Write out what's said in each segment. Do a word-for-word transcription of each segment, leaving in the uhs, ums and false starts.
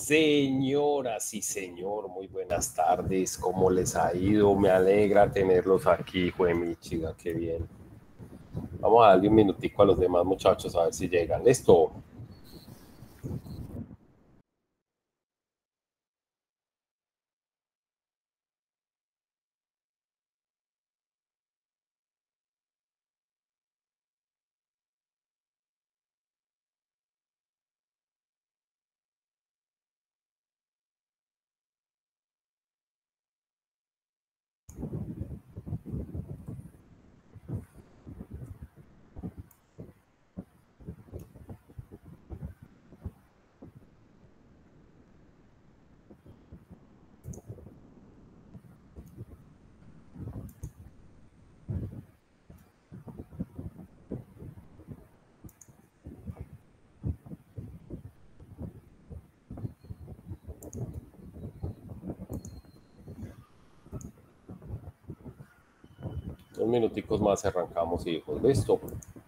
Señoras y señor, muy buenas tardes. ¿Cómo les ha ido? Me alegra tenerlos aquí, hijo de mi chica, qué bien. Vamos a darle un minutico a los demás muchachos a ver si llegan. ¿Listo? Dos minuticos más arrancamos, hijos. ¿Listo?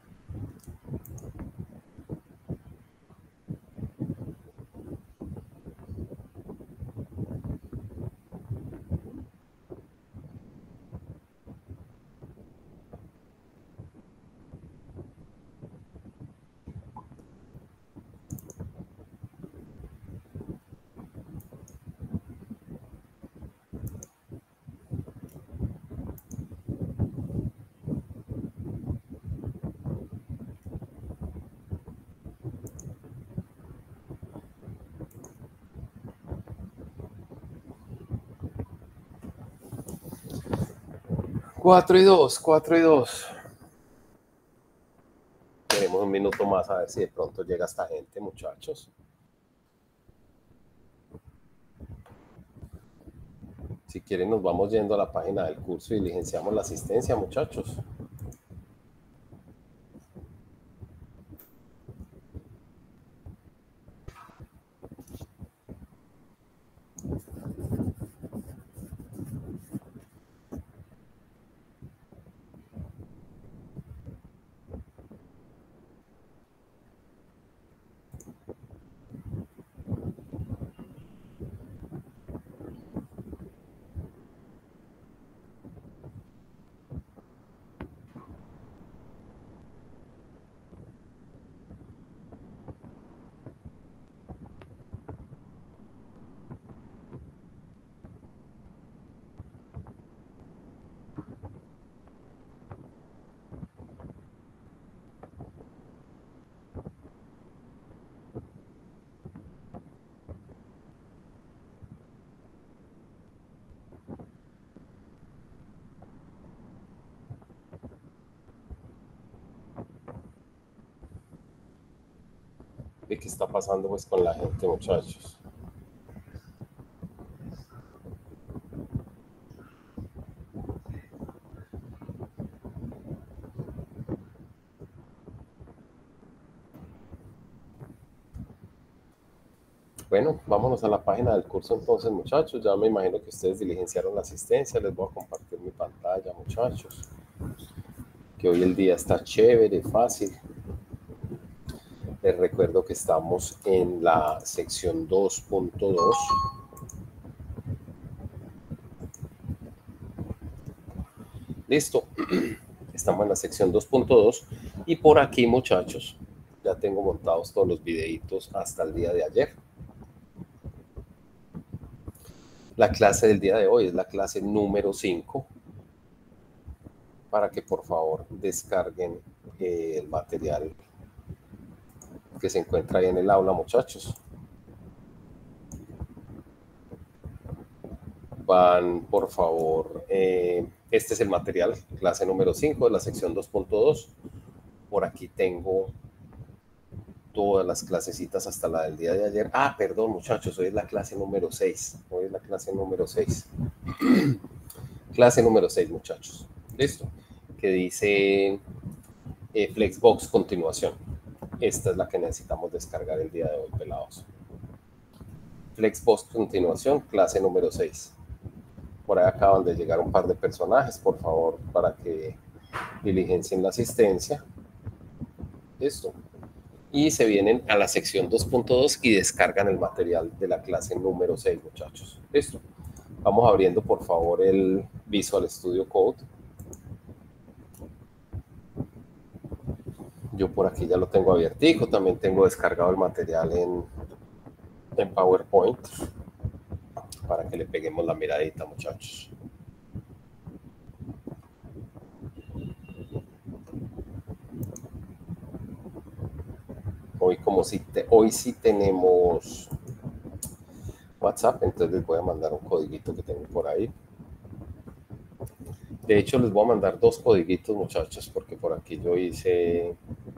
Cuatro y dos, cuatro y dos. Tenemos un minuto más a ver si de pronto llega esta gente, muchachos. Si quieren nos vamos yendo a la página del curso y diligenciamos la asistencia, muchachos. ¿De qué está pasando pues con la gente, muchachos? Bueno, vámonos a la página del curso entonces, muchachos. Ya me imagino que ustedes diligenciaron la asistencia. Les voy a compartir mi pantalla, muchachos. Que hoy el día está chévere, fácil. Les recuerdo que estamos en la sección dos punto dos. Listo. Estamos en la sección dos punto dos. Y por aquí, muchachos, ya tengo montados todos los videitos hasta el día de ayer. La clase del día de hoy es la clase número cinco. Para que por favor descarguen eh, el material que se encuentra ahí en el aula, muchachos. Van, por favor, eh, este es el material, clase número cinco de la sección dos punto dos. Por aquí tengo todas las clasecitas hasta la del día de ayer. Ah, perdón, muchachos, hoy es la clase número seis. Hoy es la clase número seis. Clase número seis, muchachos. Listo. Que dice eh, Flexbox continuación. Esta es la que necesitamos descargar el día de hoy, pelados. Flexbox continuación, clase número seis. Por ahí acaban de llegar un par de personajes, por favor, para que diligencien la asistencia. Listo. y se vienen a la sección dos punto dos y descargan el material de la clase número seis, muchachos. Listo. Vamos abriendo, por favor, el Visual Studio Code. Yo por aquí ya lo tengo abiertico. También tengo descargado el material en, en PowerPoint para que le peguemos la miradita, muchachos. Hoy, como si te, hoy sí tenemos WhatsApp, entonces les voy a mandar un codiguito que tengo por ahí. De hecho, les voy a mandar dos codiguitos, muchachos, porque por aquí yo hice...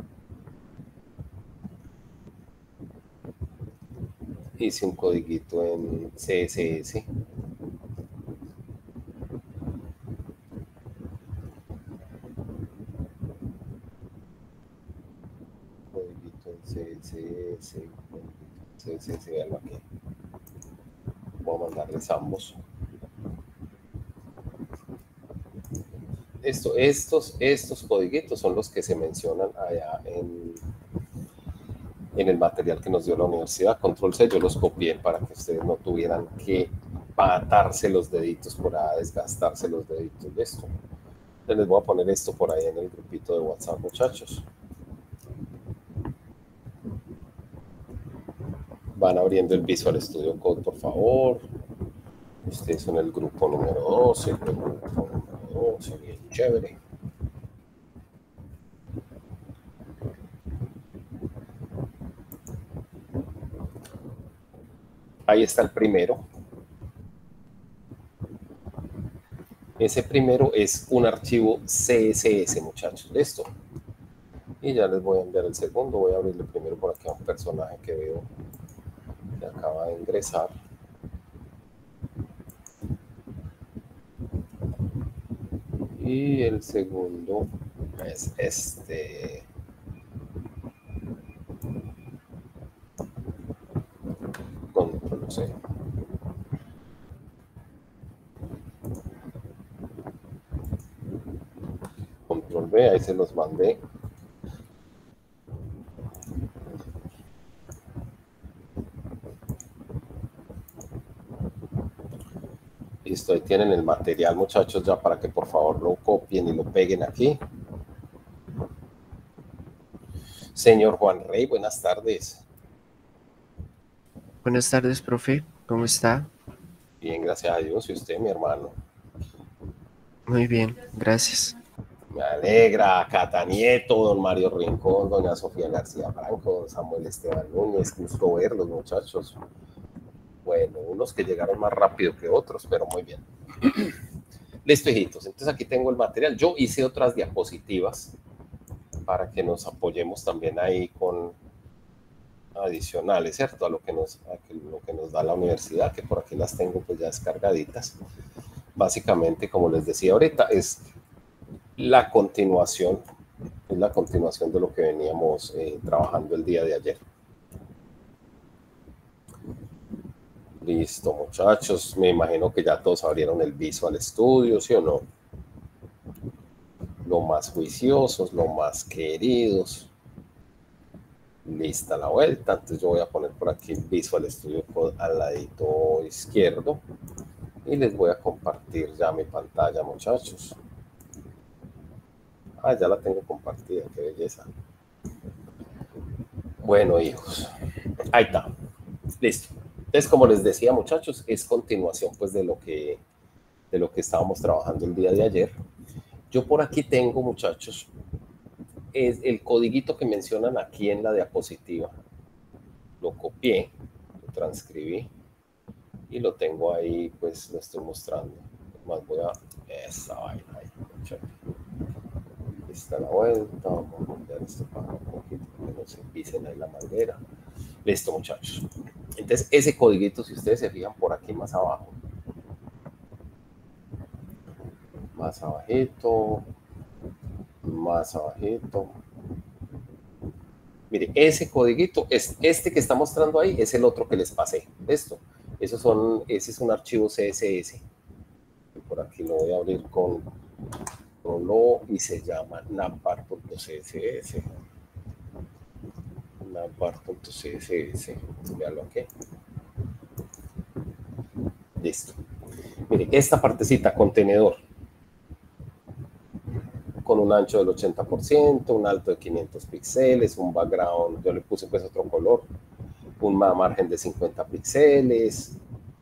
Hice un codiguito en C S S. Codiguito en C S S. C S S, veanlo aquí. Voy a mandarles ambos. Esto, estos, estos codiguitos son los que se mencionan allá en, en el material que nos dio la universidad. Control C, yo los copié para que ustedes no tuvieran que patarse los deditos por ahí, desgastarse los deditos de esto. Entonces les voy a poner esto por ahí en el grupito de WhatsApp, muchachos. Van abriendo el Visual Studio Code, por favor. Ustedes son el grupo número doce, el grupo número doce, bien chévere. Ahí está el primero. Ese primero es un archivo C S S, muchachos. Listo. Y ya les voy a enviar el segundo. Voy a abrirle primero por aquí a un personaje que veo que acaba de ingresar. Y el segundo es este. Control C. Control V, ahí se los mandé. Listo, ahí tienen el material, muchachos, ya para que por favor lo copien y lo peguen aquí. Señor Juan Rey, buenas tardes. Buenas tardes, profe. ¿Cómo está? Bien, gracias a Dios. ¿Y usted, mi hermano? Muy bien, gracias. Me alegra. Cata Nieto, don Mario Rincón, doña Sofía García Franco, don Samuel Esteban Núñez. Gusto verlos, muchachos. Bueno, unos que llegaron más rápido que otros, pero muy bien. Listo, hijitos. Entonces aquí tengo el material. Yo hice otras diapositivas para que nos apoyemos también ahí con adicionales, ¿cierto? A lo que nos, a que, lo que nos da la universidad, que por aquí las tengo pues ya descargaditas. Básicamente, como les decía ahorita, es la continuación, es la continuación de lo que veníamos eh, trabajando el día de ayer. Listo, muchachos. Me imagino que ya todos abrieron el Visual Studio, ¿sí o no? Lo más juiciosos, lo más queridos. Lista la vuelta. Entonces yo voy a poner por aquí Visual Studio Code al ladito izquierdo. Y les voy a compartir ya mi pantalla, muchachos. Ah, ya la tengo compartida, qué belleza. Bueno, hijos. Ahí está. Listo. Entonces, como les decía, muchachos, es continuación pues de lo que, de lo que estábamos trabajando el día de ayer. Yo por aquí tengo, muchachos, es el codiguito que mencionan aquí en la diapositiva. Lo copié, lo transcribí y lo tengo ahí, pues lo estoy mostrando. Más voy a... Esa vaina ahí, muchachos. Está la vuelta, vamos a cambiar esto para un poquito, que no se pisen ahí la manguera. Listo, muchachos. Entonces, ese codiguito, si ustedes se fijan por aquí más abajo, más abajito, más abajito. Mire, ese codiguito, es este que está mostrando ahí, es el otro que les pasé. Esto, esos son, ese es un archivo C S S. Y por aquí lo voy a abrir con, con lo y se llama nampar punto C S S. navbar.css, véanlo aquí. Listo. Mire, esta partecita, contenedor, con un ancho del ochenta por ciento, un alto de quinientos píxeles, un background, yo le puse pues otro color, un margen de cincuenta píxeles,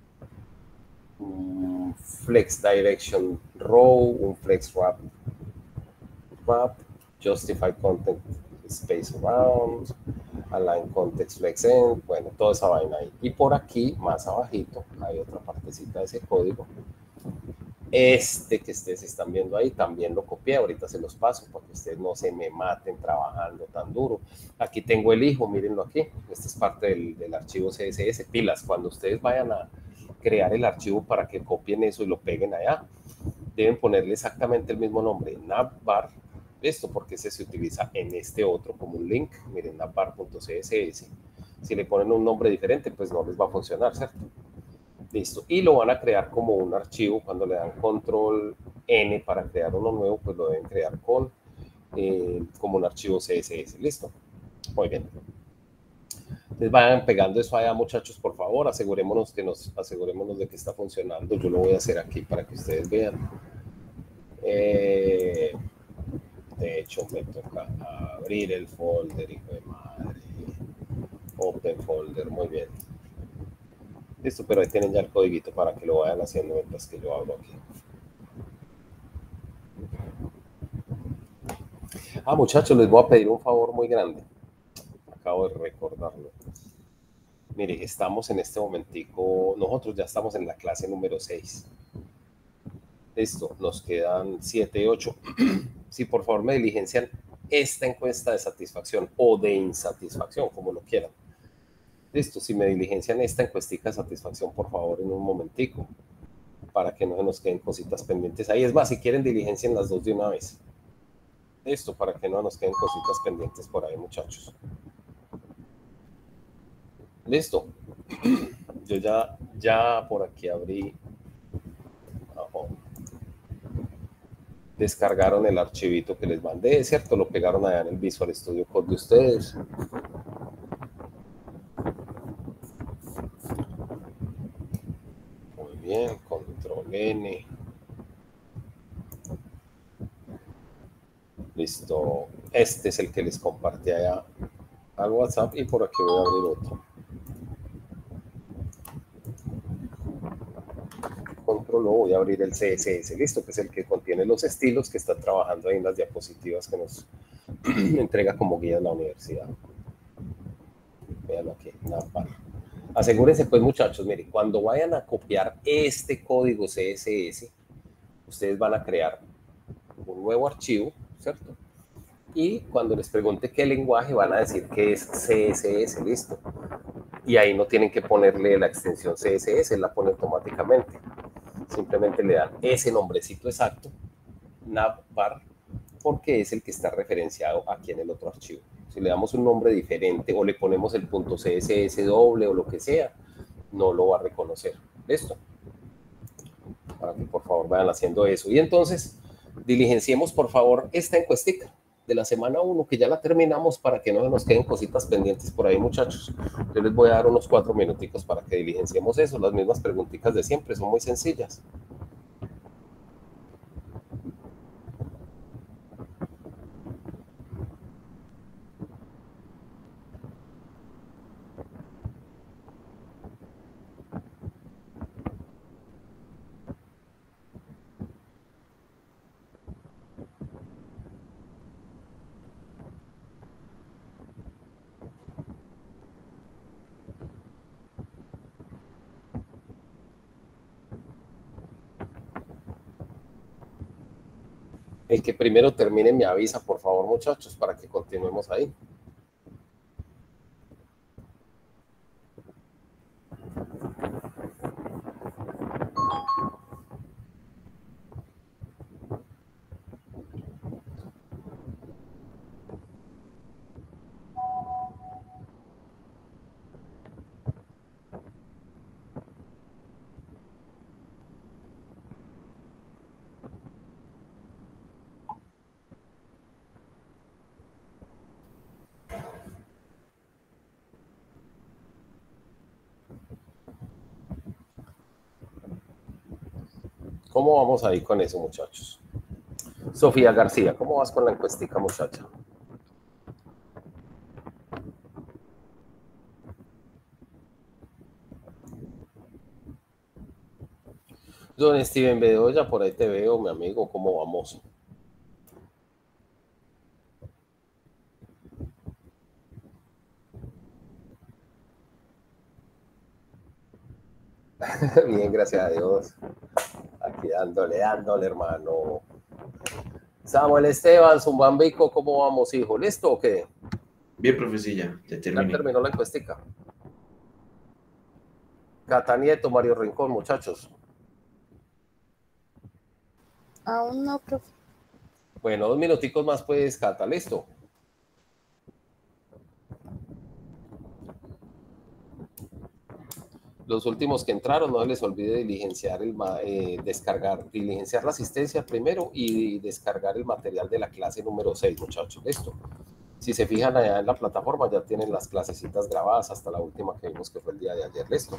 un flex direction row, un flex wrap, wrap, justify content space around, align context flex end, bueno, toda esa vaina ahí. Y por aquí, más abajito, hay otra partecita de ese código. Este que ustedes están viendo ahí, también lo copié, ahorita se los paso para que ustedes no se me maten trabajando tan duro. Aquí tengo el hijo, mírenlo aquí, esta es parte del, del archivo C S S, pilas, cuando ustedes vayan a crear el archivo para que copien eso y lo peguen allá, deben ponerle exactamente el mismo nombre, navbar, esto porque ese se utiliza en este otro como un link, miren, navbar.css, si le ponen un nombre diferente, pues no les va a funcionar, ¿cierto? Listo, y lo van a crear como un archivo, cuando le dan control N para crear uno nuevo, pues lo deben crear con, eh, como un archivo C S S, listo, muy bien. Entonces vayan pegando eso allá, muchachos, por favor, asegurémonos, que nos, asegurémonos de que está funcionando, yo lo voy a hacer aquí para que ustedes vean. Eh, de hecho, me toca abrir el folder, hijo de madre, open folder, muy bien. Listo, pero ahí tienen ya el codiguito para que lo vayan haciendo mientras que yo hablo aquí. Ah, muchachos, les voy a pedir un favor muy grande. Acabo de recordarlo. Mire, estamos en este momentico, nosotros ya estamos en la clase número seis. Listo, nos quedan siete, ocho. Si por favor me diligencian esta encuesta de satisfacción o de insatisfacción, como lo quieran. Listo, si me diligencian esta encuestica de satisfacción, por favor, en un momentico, para que no se nos queden cositas pendientes. Ahí es más, si quieren diligencien las dos de una vez. Listo, para que no nos queden cositas pendientes por ahí, muchachos. Listo. Yo ya, ya por aquí abrí. Ajo. Descargaron el archivito que les mandé, ¿cierto? Lo pegaron allá en el Visual Studio Code de ustedes. Muy bien, control N. Listo. Este es el que les compartí allá al WhatsApp y por aquí voy a abrir otro. Control O, voy a abrir el C S S, listo, que es el que contiene los estilos que están trabajando ahí en las diapositivas que nos entrega como guía de la universidad. Véanlo aquí, Navbar. Asegúrense pues, muchachos, miren, cuando vayan a copiar este código C S S, ustedes van a crear un nuevo archivo, ¿cierto? Y cuando les pregunte qué lenguaje, van a decir que es C S S, listo. Y ahí no tienen que ponerle la extensión C S S, la pone automáticamente. Simplemente le dan ese nombrecito exacto, navbar, porque es el que está referenciado aquí en el otro archivo. Si le damos un nombre diferente o le ponemos el punto C S S doble o lo que sea, no lo va a reconocer. ¿Listo? Para que por favor vayan haciendo eso. Y entonces, diligenciemos por favor esta encuestica de la semana uno, que ya la terminamos, para que no nos queden cositas pendientes por ahí, muchachos. Yo les voy a dar unos cuatro minuticos para que diligenciemos eso. Las mismas preguntitas de siempre, son muy sencillas. El que primero termine me avisa, por favor, muchachos, para que continuemos ahí. ¿Cómo vamos ahí con eso, muchachos? Sofía García, ¿cómo vas con la encuestica, muchacha? Don Steven Bedoya, por ahí te veo, mi amigo, ¿cómo vamos? Bien, gracias a Dios. Aquí dándole, dándole, hermano. Samuel Esteban, Zumbambico, ¿cómo vamos, hijo? ¿Listo o qué? Bien, profecilla, ya terminé. Ya terminó la encuestica. Cata Nieto, Mario Rincón, muchachos. Aún no, profe. Bueno, dos minuticos más, pues, Cata, ¿listo? Los últimos que entraron, no les olvide diligenciar el, eh, descargar, diligenciar la asistencia primero y descargar el material de la clase número seis, muchachos. Listo. Si se fijan allá en la plataforma, ya tienen las clasecitas grabadas hasta la última que vimos que fue el día de ayer. Listo.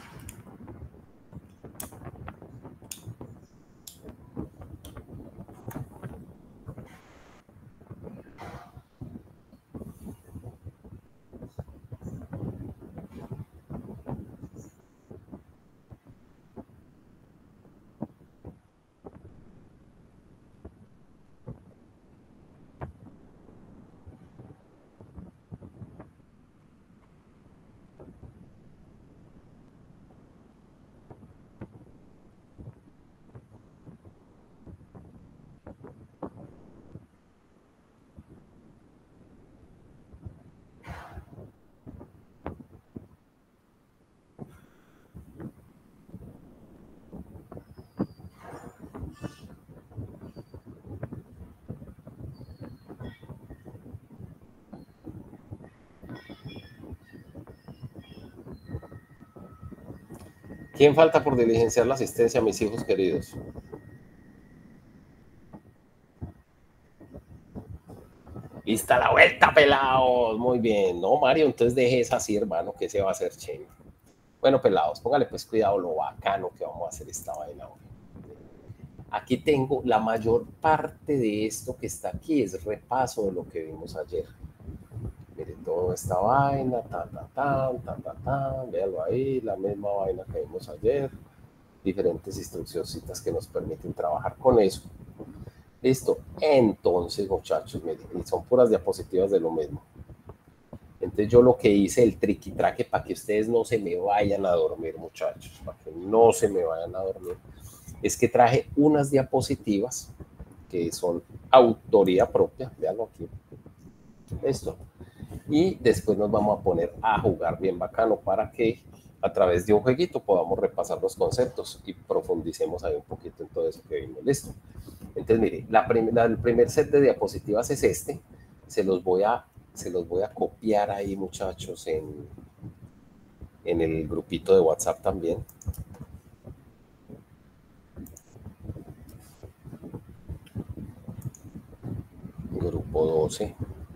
¿Quién falta por diligenciar la asistencia, mis hijos queridos? Lista la vuelta, pelados. Muy bien. No, Mario, entonces deje esa así, hermano, que se va a hacer chévere. Bueno, pelados, póngale pues cuidado lo bacano que vamos a hacer esta vaina hoy. Aquí tengo la mayor parte de esto que está aquí, es repaso de lo que vimos ayer. Mire, toda esta vaina, tan, tan, tan, tan, tan, tan, véalo ahí, la misma vaina que vimos ayer, diferentes instruccioncitas que nos permiten trabajar con eso. Listo, entonces, muchachos, miren, son puras diapositivas de lo mismo. Entonces yo lo que hice, el triqui-traque, para que ustedes no se me vayan a dormir, muchachos, para que no se me vayan a dormir, es que traje unas diapositivas que son autoría propia, véanlo aquí, esto, y después nos vamos a poner a jugar bien bacano para que a través de un jueguito podamos repasar los conceptos y profundicemos ahí un poquito en todo eso que vimos. Listo. Entonces, mire, la prim la, el primer set de diapositivas es este. Se los voy a, se los voy a copiar ahí, muchachos, en, en el grupito de WhatsApp también. Grupo doce.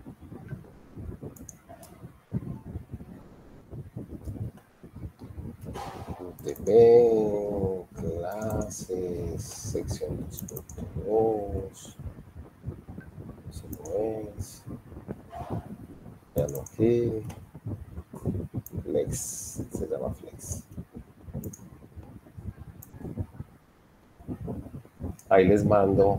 U T P, clases, sección dos punto dos. Eso no es. Veanlo aquí. Flex, se llama Flex. Ahí les mando.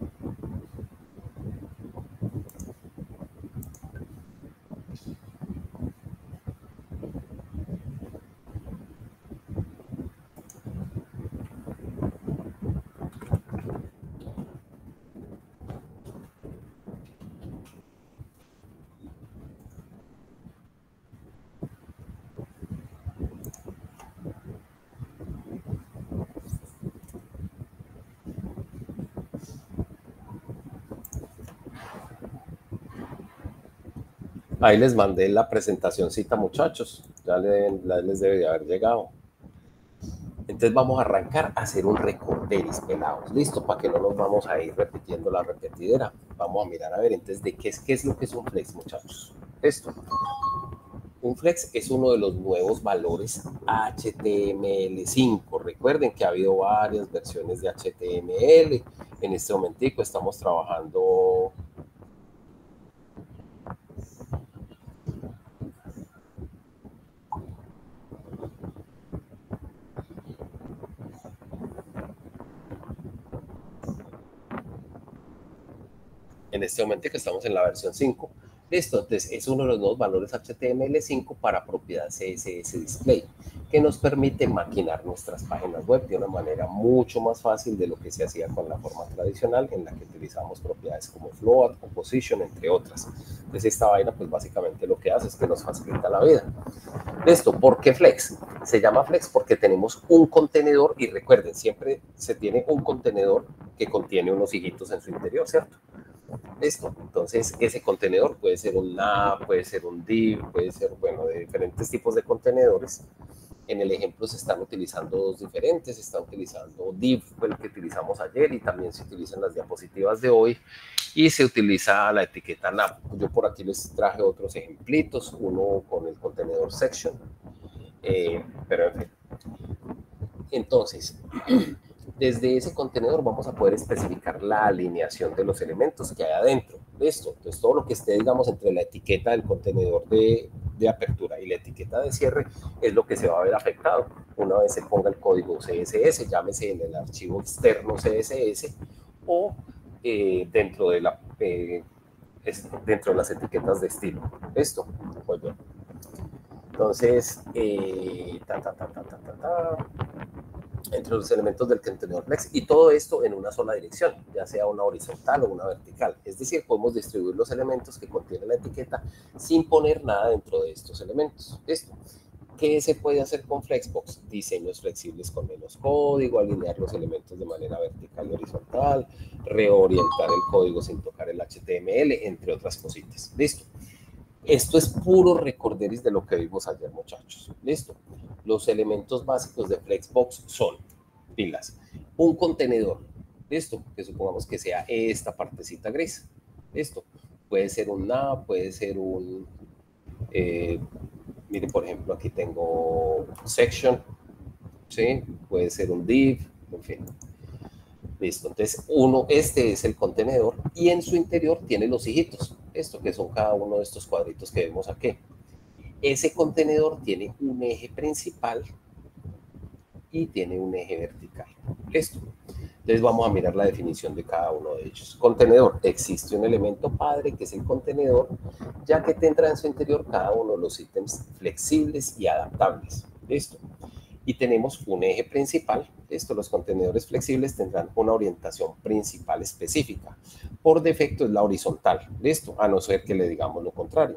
Ahí les mandé la presentacioncita, muchachos. Ya les debe de haber llegado. Entonces vamos a arrancar a hacer un recorderis, pelados. Listo, para que no nos vamos a ir repitiendo la repetidera. Vamos a mirar a ver entonces de qué es, qué es lo que es un flex, muchachos. Esto. Un flex es uno de los nuevos valores H T M L cinco. Recuerden que ha habido varias versiones de H T M L. En este momentico estamos trabajando en este momento que estamos en la versión cinco. Listo, entonces es uno de los nuevos valores H T M L cinco para propiedad C S S Display, que nos permite maquinar nuestras páginas web de una manera mucho más fácil de lo que se hacía con la forma tradicional, en la que utilizamos propiedades como float, composition, entre otras. Entonces esta vaina pues básicamente lo que hace es que nos facilita la vida. Listo, ¿por qué flex? Se llama flex porque tenemos un contenedor y recuerden, siempre se tiene un contenedor que contiene unos hijitos en su interior, ¿cierto? Listo, entonces ese contenedor puede ser un nav, puede ser un div, puede ser, bueno, de diferentes tipos de contenedores. En el ejemplo se están utilizando dos diferentes, se está utilizando div, fue el que utilizamos ayer, y también se utilizan las diapositivas de hoy, y se utiliza la etiqueta nav. Yo por aquí les traje otros ejemplitos, uno con el contenedor section, eh, pero en fin. Entonces, desde ese contenedor vamos a poder especificar la alineación de los elementos que hay adentro de esto. Entonces, todo lo que esté, digamos, entre la etiqueta del contenedor de, de apertura y la etiqueta de cierre es lo que se va a ver afectado. Una vez se ponga el código C S S, llámese en el archivo externo C S S o eh, dentro, de la, eh, es, dentro de las etiquetas de estilo. Esto, muy bien. Entonces, eh, ta, ta, ta, ta, ta, ta, ta. entre los elementos del contenedor flex, y todo esto en una sola dirección, ya sea una horizontal o una vertical. Es decir, podemos distribuir los elementos que contiene la etiqueta sin poner nada dentro de estos elementos. Esto. ¿Qué se puede hacer con Flexbox? Diseños flexibles con menos código, alinear los elementos de manera vertical y horizontal, reorientar el código sin tocar el H T M L, entre otras cositas. Listo. Esto es puro recorderis de lo que vimos ayer, muchachos. Listo. Los elementos básicos de Flexbox son, pilas, un contenedor. Listo. Que supongamos que sea esta partecita gris. Listo. Puede ser un nav, puede ser un... Eh, miren, por ejemplo, aquí tengo section. ¿Sí? Puede ser un div, en fin. Listo, entonces uno, este es el contenedor y en su interior tiene los hijitos, esto que son cada uno de estos cuadritos que vemos aquí. Ese contenedor tiene un eje principal y tiene un eje vertical. Listo. Entonces vamos a mirar la definición de cada uno de ellos. Contenedor, existe un elemento padre que es el contenedor, ya que tendrá en su interior cada uno de los ítems flexibles y adaptables. Listo. Y tenemos un eje principal. Esto, los contenedores flexibles tendrán una orientación principal específica. Por defecto es la horizontal. Listo, a no ser que le digamos lo contrario.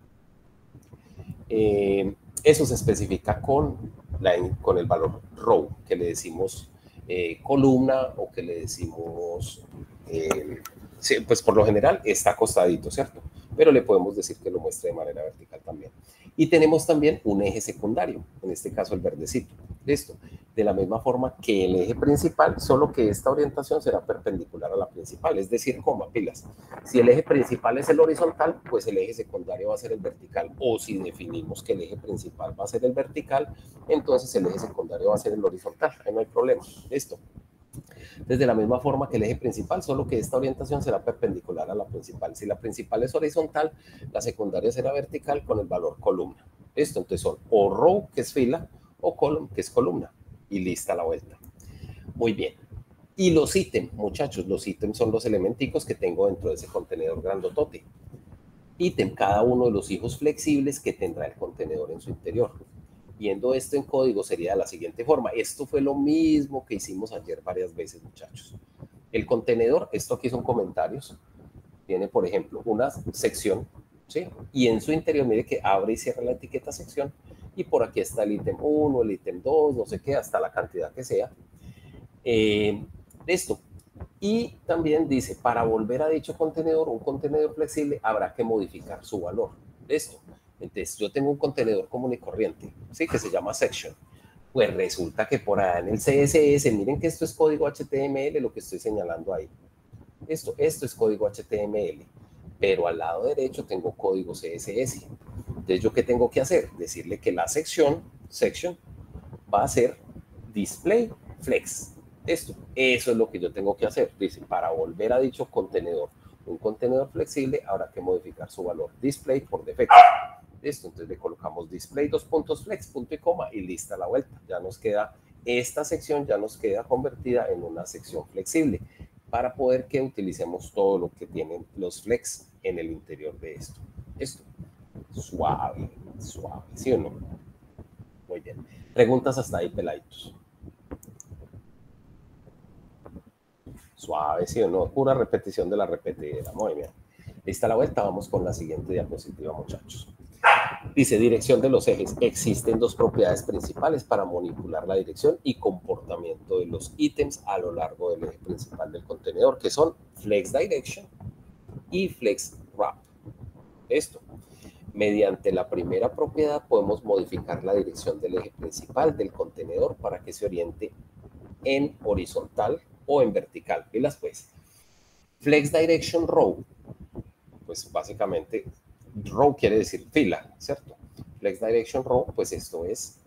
Eh, eso se especifica con, la, con el valor row, que le decimos eh, columna o que le decimos... Eh, sí, pues por lo general está acostadito, ¿cierto? Pero le podemos decir que lo muestre de manera vertical también. Y tenemos también un eje secundario, en este caso el verdecito. Listo. De la misma forma que el eje principal, solo que esta orientación será perpendicular a la principal, es decir, coma, pilas. Si el eje principal es el horizontal, pues el eje secundario va a ser el vertical. O si definimos que el eje principal va a ser el vertical, entonces el eje secundario va a ser el horizontal. Ahí no hay problema. Listo. De la misma forma que el eje principal, solo que esta orientación será perpendicular a la principal. Si la principal es horizontal, la secundaria será vertical con el valor columna. Esto, entonces son o row, que es fila, o column, que es columna. Y lista la vuelta. Muy bien. Y los ítems, muchachos, los ítems son los elementicos que tengo dentro de ese contenedor grandotote. Ítem, cada uno de los hijos flexibles que tendrá el contenedor en su interior. Viendo esto en código sería de la siguiente forma. Esto fue lo mismo que hicimos ayer varias veces, muchachos. El contenedor, esto aquí son comentarios, tiene, por ejemplo, una sección, ¿sí? Y en su interior, mire que abre y cierra la etiqueta sección. Y por aquí está el ítem uno, el ítem dos, no sé qué, hasta la cantidad que sea. Eh, esto. Y también dice, para volver a dicho contenedor, un contenedor flexible, habrá que modificar su valor. Esto. Entonces, yo tengo un contenedor común y corriente, ¿sí? Que se llama section. Pues resulta que por ahí en el C S S, miren que esto es código H T M L, lo que estoy señalando ahí. Esto, esto es código H T M L, pero al lado derecho tengo código C S S. Entonces, ¿yo qué tengo que hacer? Decirle que la sección, section, va a ser display flex. Esto, eso es lo que yo tengo que hacer. Dice, para volver a dicho contenedor, un contenedor flexible, habrá que modificar su valor display por defecto. Listo, entonces le colocamos display dos puntos flex, punto y coma, y lista la vuelta. Ya nos queda, esta sección ya nos queda convertida en una sección flexible para poder que utilicemos todo lo que tienen los flex en el interior de esto. Esto, suave, suave, ¿sí o no? Muy bien. Preguntas hasta ahí, peladitos. Suave, ¿sí o no? Pura repetición de la repetidera. Muy bien. Lista la vuelta, vamos con la siguiente diapositiva, muchachos. Dice, dirección de los ejes. Existen dos propiedades principales para manipular la dirección y comportamiento de los ítems a lo largo del eje principal del contenedor, que son Flex Direction y Flex Wrap. Esto. Mediante la primera propiedad podemos modificar la dirección del eje principal del contenedor para que se oriente en horizontal o en vertical. Pilas pues. Flex Direction Row. Pues básicamente, row quiere decir fila, ¿cierto? Flex Direction Row, pues esto es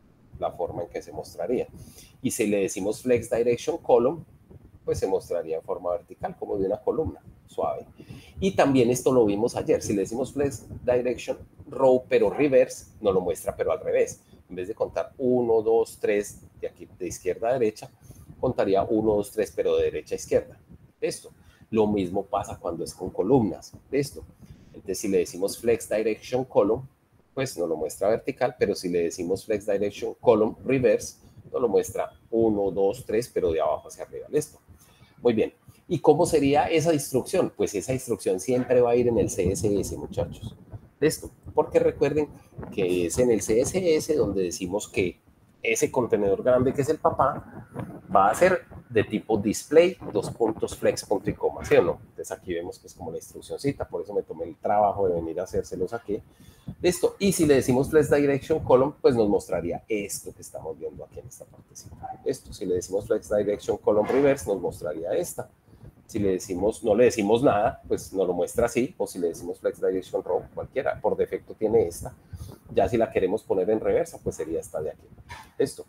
la forma en que se mostraría. Y si le decimos Flex Direction Column, pues se mostraría en forma vertical, como de una columna, suave. Y también esto lo vimos ayer. Si le decimos Flex Direction Row, pero reverse, nos lo muestra, pero al revés. En vez de contar uno, dos, tres, de aquí de izquierda a derecha, contaría uno, dos, tres, pero de derecha a izquierda. Esto. Lo mismo pasa cuando es con columnas. Esto. Entonces, si le decimos Flex Direction Column, pues nos lo muestra vertical, pero si le decimos Flex Direction Column Reverse, nos lo muestra uno, dos, tres, pero de abajo hacia arriba. Listo. Muy bien. ¿Y cómo sería esa instrucción? Pues esa instrucción siempre va a ir en el C S S, muchachos. Listo. Porque recuerden que es en el C S S donde decimos que ese contenedor grande que es el papá va a ser de tipo display, dos puntos flex, punto y coma, ¿sí o no? Entonces aquí vemos que es como la instruccióncita, por eso me tomé el trabajo de venir a hacérselos aquí. Listo. Y si le decimos Flex Direction Column, pues nos mostraría esto que estamos viendo aquí en esta partecita. Esto, si le decimos Flex Direction Column Reverse, nos mostraría esta. Si le decimos, no le decimos nada, pues nos lo muestra así, o si le decimos Flex Direction Row, cualquiera, por defecto tiene esta. Ya si la queremos poner en reversa, pues sería esta de aquí. Esto.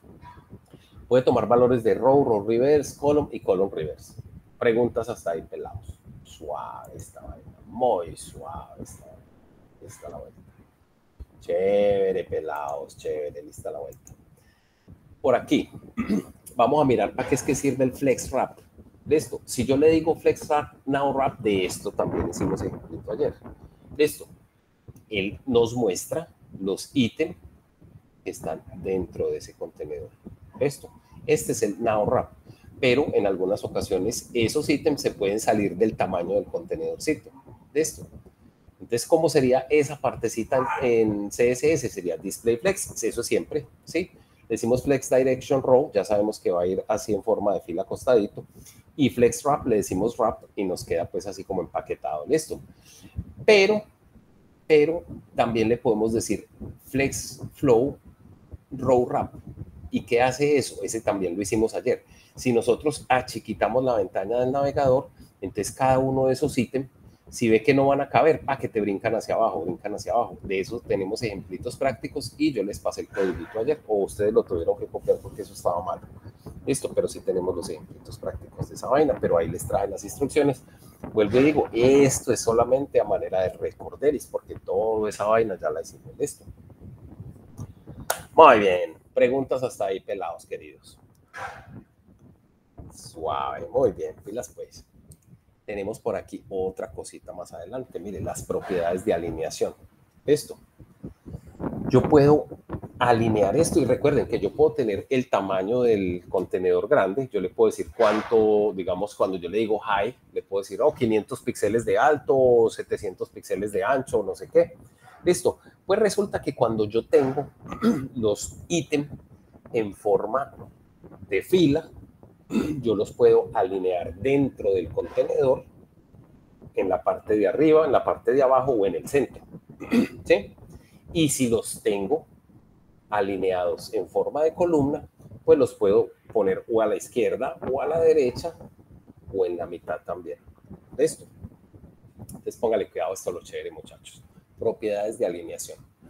Puede tomar valores de row, row reverse, column y column reverse. Preguntas hasta ahí, pelados. Suave esta vaina, muy suave esta vaina. Lista la vuelta. Chévere, pelados, chévere, lista la vuelta. Por aquí, vamos a mirar para qué es que sirve el Flex Wrap. Listo. Si yo le digo Flex Wrap, Now Wrap, de esto también hicimos ejemplito ayer. Listo. Él nos muestra los ítems que están dentro de ese contenedor. Esto. Este es el Now Wrap. Pero en algunas ocasiones esos ítems se pueden salir del tamaño del contenedorcito. Listo. Entonces, ¿cómo sería esa partecita en C S S? Sería Display Flex, eso siempre, ¿sí? Decimos Flex Direction Row, ya sabemos que va a ir así en forma de fila acostadito. Y Flex Wrap, le decimos Wrap y nos queda pues así como empaquetado, ¿listo? Pero, pero también le podemos decir Flex Flow Row Wrap. ¿Y qué hace eso? Ese también lo hicimos ayer. Si nosotros achiquitamos la ventana del navegador, entonces cada uno de esos ítems, si ve que no van a caber, ah, que te brincan hacia abajo, brincan hacia abajo. De eso tenemos ejemplitos prácticos y yo les pasé el código ayer, o ustedes lo tuvieron que copiar porque eso estaba mal. Listo, pero sí tenemos los ejemplitos prácticos de esa vaina, pero ahí les traje las instrucciones. Vuelvo y digo, esto es solamente a manera de recorderis, porque toda esa vaina ya la hicimos. Listo. Muy bien. Preguntas hasta ahí, pelados, queridos. Suave, muy bien. Pilas pues. Tenemos por aquí otra cosita más adelante. Miren, las propiedades de alineación. Esto. Yo puedo alinear esto y recuerden que yo puedo tener el tamaño del contenedor grande. Yo le puedo decir cuánto, digamos, cuando yo le digo high, le puedo decir, oh, quinientos píxeles de alto, setecientos píxeles de ancho, no sé qué. Listo. Pues resulta que cuando yo tengo los ítems en forma de fila, yo los puedo alinear dentro del contenedor, en la parte de arriba, en la parte de abajo o en el centro. ¿Sí? Y si los tengo alineados en forma de columna, pues los puedo poner o a la izquierda o a la derecha o en la mitad también. ¿Listo? Entonces póngale cuidado, esto es lo chévere, muchachos. Propiedades de alineación.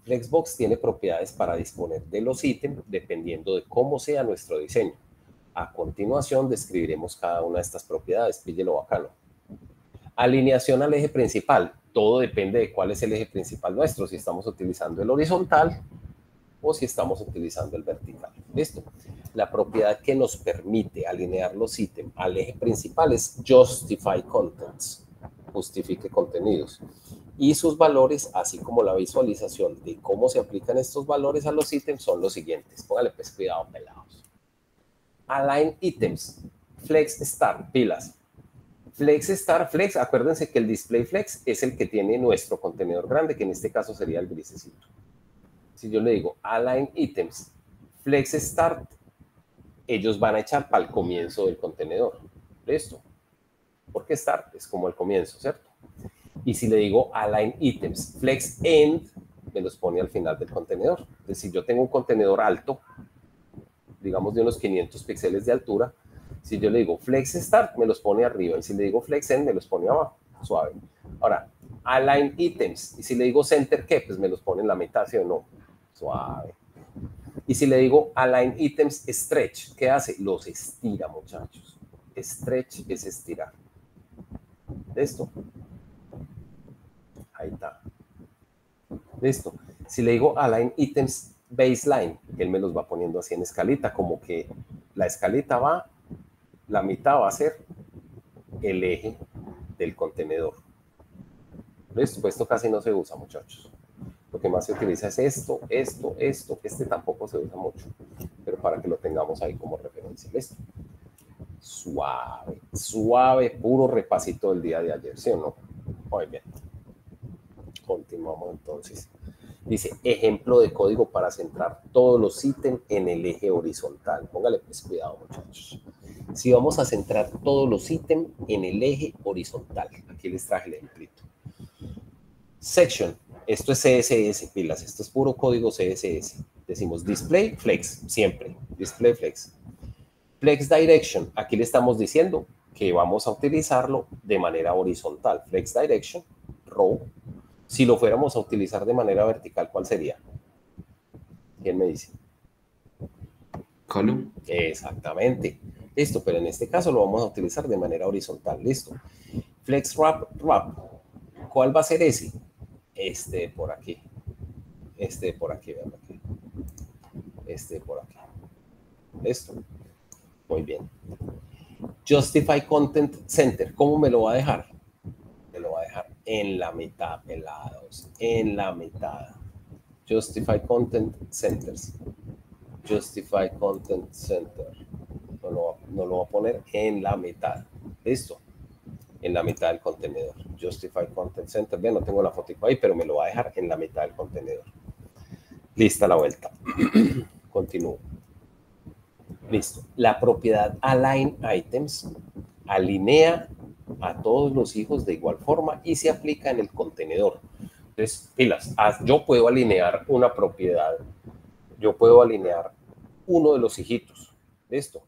Flexbox tiene propiedades para disponer de los ítems dependiendo de cómo sea nuestro diseño. A continuación describiremos cada una de estas propiedades. Píllelo bacano. Alineación al eje principal. Todo depende de cuál es el eje principal nuestro, si estamos utilizando el horizontal o si estamos utilizando el vertical. ¿Listo? La propiedad que nos permite alinear los ítems al eje principal es Justify Contents, justifique contenidos. Y sus valores, así como la visualización de cómo se aplican estos valores a los ítems, son los siguientes. Póngale pues cuidado, pelados. Align Items, Flex Start, pilas. Flex Start, Flex, acuérdense que el Display Flex es el que tiene nuestro contenedor grande, que en este caso sería el grisecito. Si yo le digo Align Items, Flex Start, ellos van a echar para el comienzo del contenedor. ¿Listo? Porque Start es como el comienzo, ¿cierto? Y si le digo Align Items, Flex End, me los pone al final del contenedor. Entonces, si yo tengo un contenedor alto, digamos de unos quinientos píxeles de altura, si yo le digo Flex Start, me los pone arriba. Y si le digo Flex End, me los pone abajo. Suave. Ahora, Align Items. Y si le digo Center, ¿qué? Pues me los pone en la mitad, ¿sí o no? Suave. Y si le digo Align Items Stretch, ¿qué hace? Los estira, muchachos. Stretch es estirar. ¿Listo? Ahí está. ¿Listo? Si le digo Align Items Baseline, él me los va poniendo así en escalita, como que la escalita va, la mitad va a ser el eje del contenedor. ¿Listo? Pues esto casi no se usa, muchachos. Lo que más se utiliza es esto, esto, esto. Este tampoco se usa mucho, pero para que lo tengamos ahí como referencia. ¿Listo? Suave, suave, puro repasito del día de ayer, ¿sí o no? Muy bien. Continuamos entonces. Dice, ejemplo de código para centrar todos los ítems en el eje horizontal. Póngale pues cuidado, muchachos. Si vamos a centrar todos los ítems en el eje horizontal. Aquí les traje el ejemplito. Section. Esto es C S S, pilas. Esto es puro código C S S. Decimos display flex, siempre. Display flex. Flex direction. Aquí le estamos diciendo que vamos a utilizarlo de manera horizontal. Flex direction, row. Si lo fuéramos a utilizar de manera vertical, ¿cuál sería? ¿Quién me dice? Column. Exactamente. Listo, pero en este caso lo vamos a utilizar de manera horizontal. Listo. Flex wrap, wrap. ¿Cuál va a ser ese? Este por aquí. Este por aquí, vean aquí. Este por aquí. Listo. Muy bien. Justify Content Center. ¿Cómo me lo va a dejar? Me lo va a dejar en la mitad, pelados. En la mitad. Justify Content Centers. Justify Content Center. No lo, no lo va a poner en la mitad. ¿Listo? En la mitad del contenedor. Justify Content Center. Bien, no tengo la fotico ahí, pero me lo va a dejar en la mitad del contenedor. Lista la vuelta. Continúo. Listo. La propiedad Align Items alinea a todos los hijos de igual forma y se aplica en el contenedor. Entonces, pilas, yo puedo alinear una propiedad, yo puedo alinear uno de los hijitos. ¿Listo?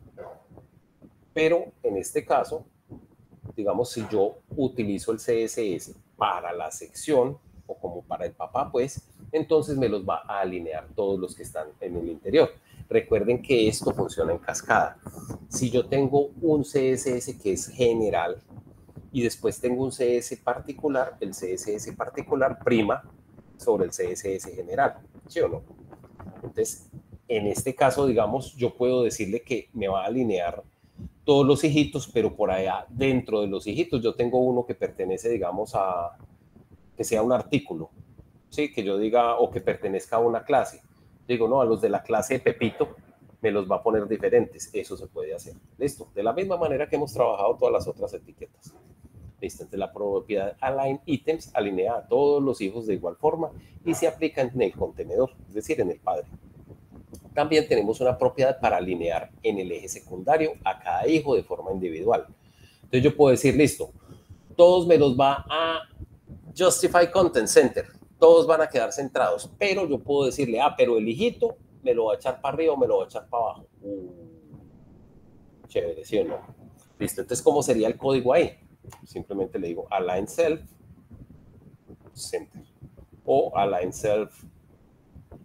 Pero en este caso, digamos, si yo utilizo el C S S para la sección o como para el papá, pues, entonces me los va a alinear todos los que están en el interior. Recuerden que esto funciona en cascada. Si yo tengo un C S S que es general y después tengo un C S S particular, el C S S particular prima sobre el C S S general, ¿sí o no? Entonces, en este caso, digamos, yo puedo decirle que me va a alinear todos los hijitos, pero por allá dentro de los hijitos yo tengo uno que pertenece, digamos, a que sea un artículo, ¿sí? Que yo diga, o que pertenezca a una clase. Digo, no, a los de la clase de Pepito me los va a poner diferentes. Eso se puede hacer. Listo. De la misma manera que hemos trabajado todas las otras etiquetas. Listo. Entonces, la propiedad Align Items alinea a todos los hijos de igual forma y se aplica en el contenedor, es decir, en el padre. También tenemos una propiedad para alinear en el eje secundario a cada hijo de forma individual. Entonces, yo puedo decir, listo, todos me los va a Justify Content Center. Todos van a quedar centrados, pero yo puedo decirle, ah, pero el hijito me lo va a echar para arriba o me lo va a echar para abajo. Uh, chévere, ¿sí o no? Listo, entonces, ¿cómo sería el código ahí? Simplemente le digo Align Self Center o Align Self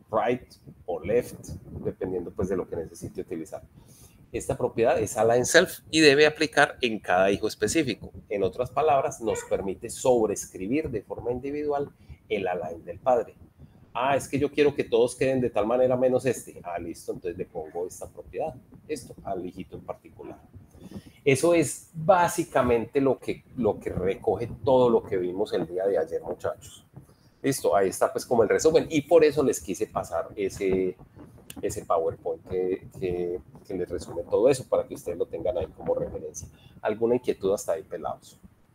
right o left, dependiendo pues de lo que necesite utilizar. Esta propiedad es align self y debe aplicar en cada hijo específico. En otras palabras, nos permite sobreescribir de forma individual el align del padre. Ah, es que yo quiero que todos queden de tal manera menos este. Ah, listo, entonces le pongo esta propiedad, esto, al hijito en particular. Eso es básicamente lo que, lo que recoge todo lo que vimos el día de ayer, muchachos. Listo, ahí está pues como el resumen y por eso les quise pasar ese, ese PowerPoint que, que, que les resume todo eso para que ustedes lo tengan ahí como referencia. ¿Alguna inquietud hasta ahí, pelados?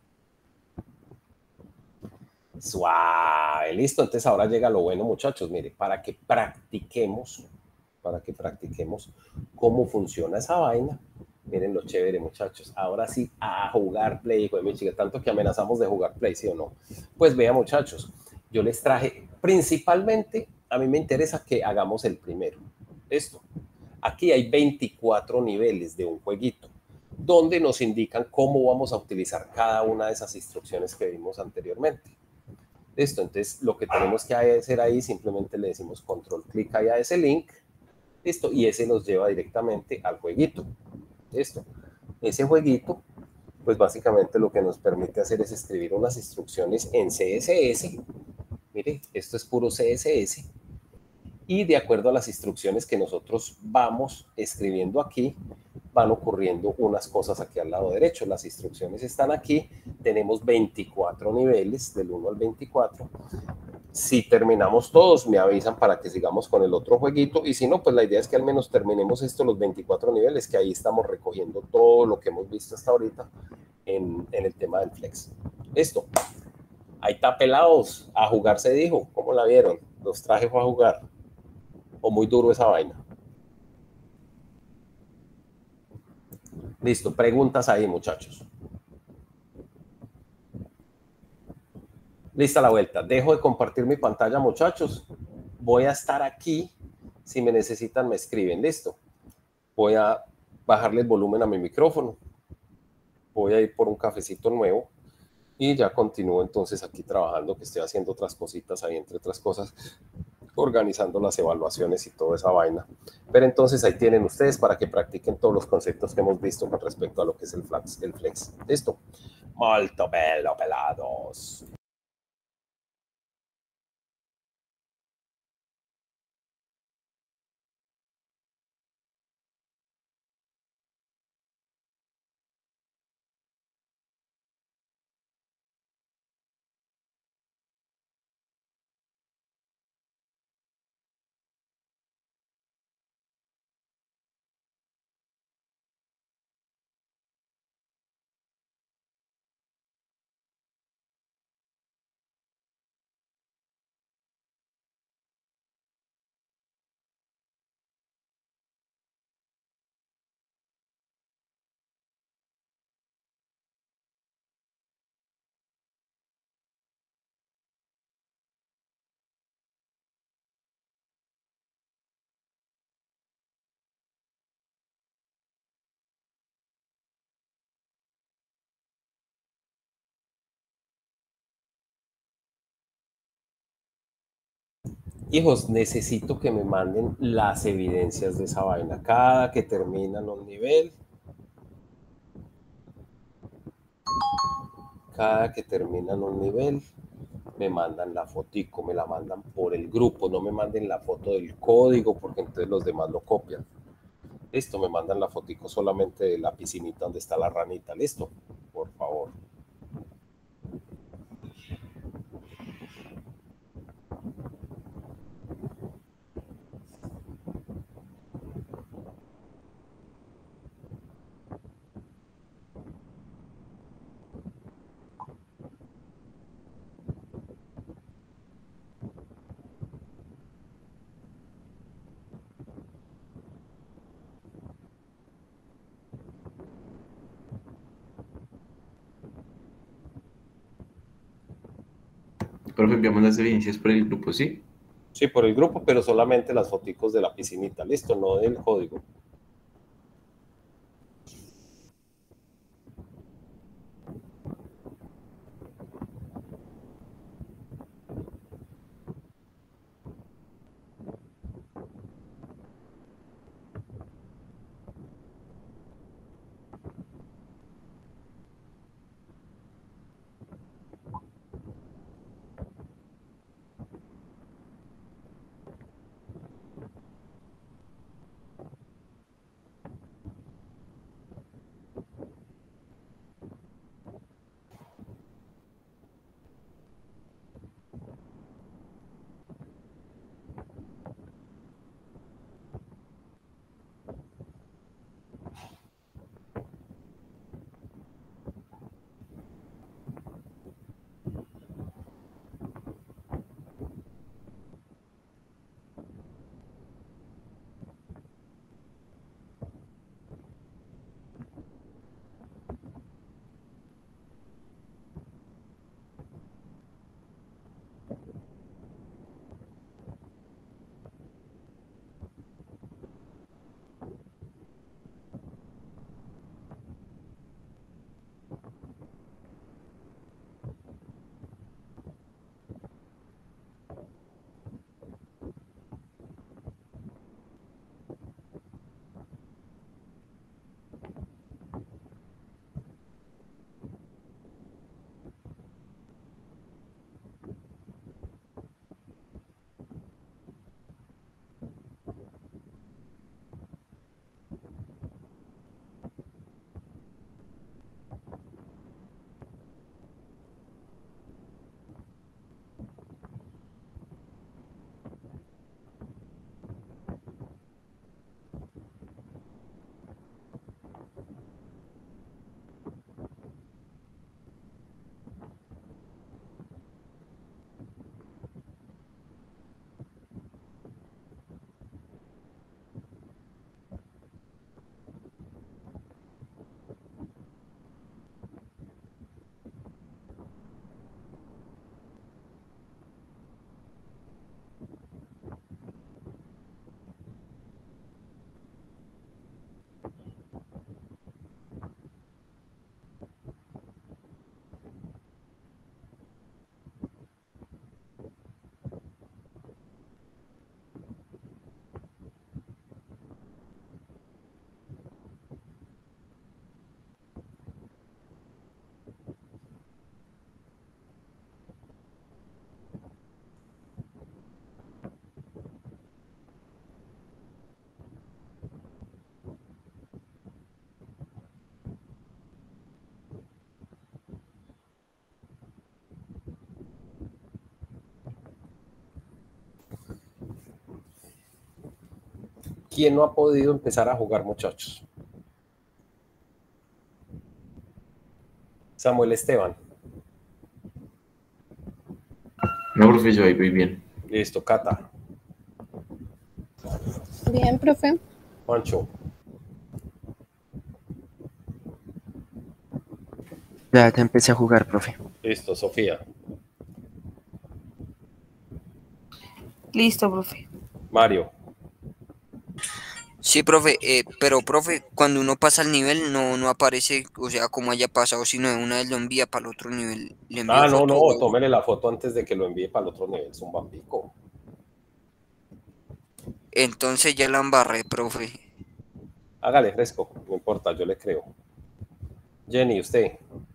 Suave, listo. Entonces ahora llega lo bueno, muchachos. Mire, para que practiquemos, para que practiquemos cómo funciona esa vaina. Miren lo chévere, muchachos. Ahora sí, a jugar Play, hijo de mi chica. Tanto que amenazamos de jugar Play, ¿sí o no? Pues vean, muchachos, yo les traje, principalmente, a mí me interesa que hagamos el primero. Esto. Aquí hay veinticuatro niveles de un jueguito, donde nos indican cómo vamos a utilizar cada una de esas instrucciones que vimos anteriormente. Esto, entonces, lo que tenemos que hacer ahí, simplemente le decimos control clic ahí a ese link, listo, y ese nos lleva directamente al jueguito. Esto, ese jueguito, pues básicamente lo que nos permite hacer es escribir unas instrucciones en C S S. Mire, esto es puro C S S. Y de acuerdo a las instrucciones que nosotros vamos escribiendo aquí, van ocurriendo unas cosas aquí al lado derecho. Las instrucciones están aquí. Tenemos veinticuatro niveles, del uno al veinticuatro. Si terminamos todos, me avisan para que sigamos con el otro jueguito. Y si no, pues la idea es que al menos terminemos estos los veinticuatro niveles, que ahí estamos recogiendo todo lo que hemos visto hasta ahorita en, en el tema del flex. Esto. Ahí está, pelados. A jugar se dijo. ¿Cómo la vieron? Los traje fue a jugar. ¿O muy duro esa vaina? Listo. Preguntas ahí, muchachos. Lista la vuelta. Dejo de compartir mi pantalla, muchachos. Voy a estar aquí. Si me necesitan, me escriben. Listo. Voy a bajarle el volumen a mi micrófono. Voy a ir por un cafecito nuevo. Y ya continúo entonces aquí trabajando, que estoy haciendo otras cositas ahí, entre otras cosas, organizando las evaluaciones y toda esa vaina. Pero entonces ahí tienen ustedes para que practiquen todos los conceptos que hemos visto con respecto a lo que es el flex. El flex. Listo. Molto bello, pelados. Hijos, necesito que me manden las evidencias de esa vaina. Cada que terminan un nivel, cada que terminan un nivel, me mandan la fotico, me la mandan por el grupo, no me manden la foto del código porque entonces los demás lo copian. Listo, me mandan la fotico solamente de la piscinita donde está la ranita. Listo, por favor. Profe, enviamos las evidencias por el grupo, ¿sí? Sí, por el grupo, pero solamente las foticos de la piscinita. Listo, no del código. ¿Quién no ha podido empezar a jugar, muchachos? Samuel Esteban. No, profe, yo ahí voy bien. Listo, Cata. Bien, profe. Juancho. Ya, ya empecé a jugar, profe. Listo, Sofía. Listo, profe. Mario. Sí, profe, eh, pero profe, cuando uno pasa el nivel no, no aparece, o sea, como haya pasado, sino de una vez lo envía para el otro nivel. Le envío Ah, no, foto no, o algo. tómele la foto antes de que lo envíe para el otro nivel. Es un bambico. Entonces ya la embarré, profe. Hágale fresco, no importa, yo le creo. Jenny, usted.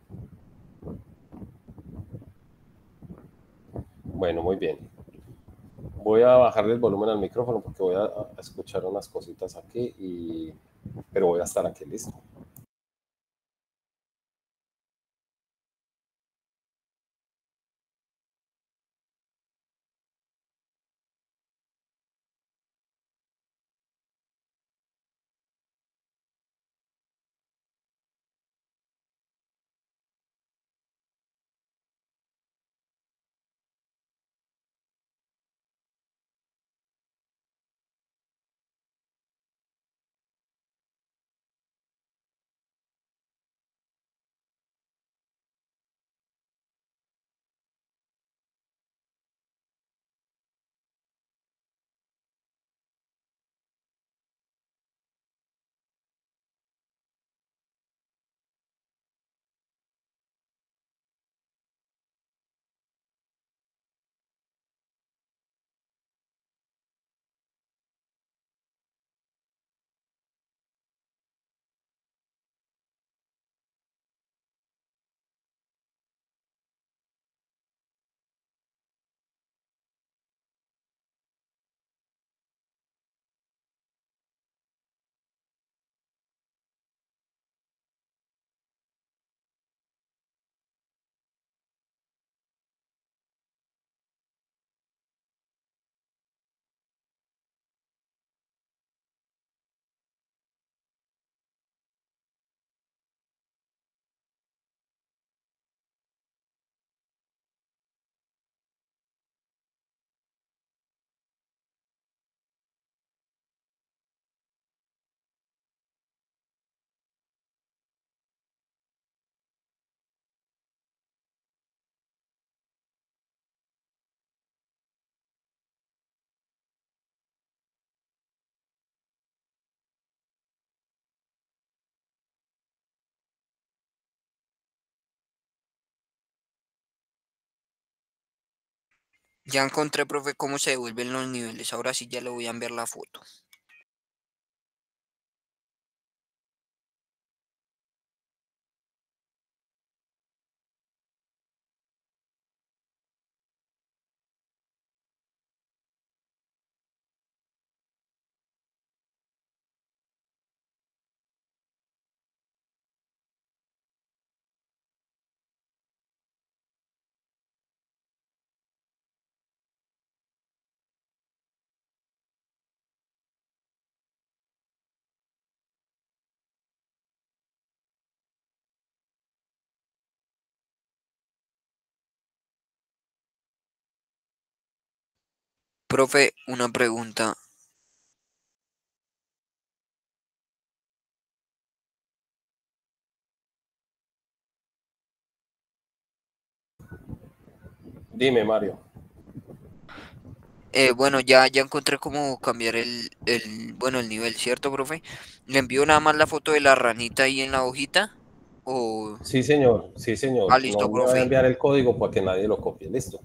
Bueno, muy bien. Voy a bajarle el volumen al micrófono porque voy a, a escuchar unas cositas aquí, y... pero voy a estar aquí, listo. Ya encontré, profe, cómo se devuelven los niveles. Ahora sí ya le voy a enviar la foto. Profe, una pregunta. Dime, Mario. Eh, bueno, ya, ya encontré cómo cambiar el, el, bueno, el nivel, ¿cierto, profe? ¿Le envío nada más la foto de la ranita ahí en la hojita? O... Sí, señor, sí, Ah, señor. No listo, me voy a profe. enviar el código para que nadie lo copie, listo.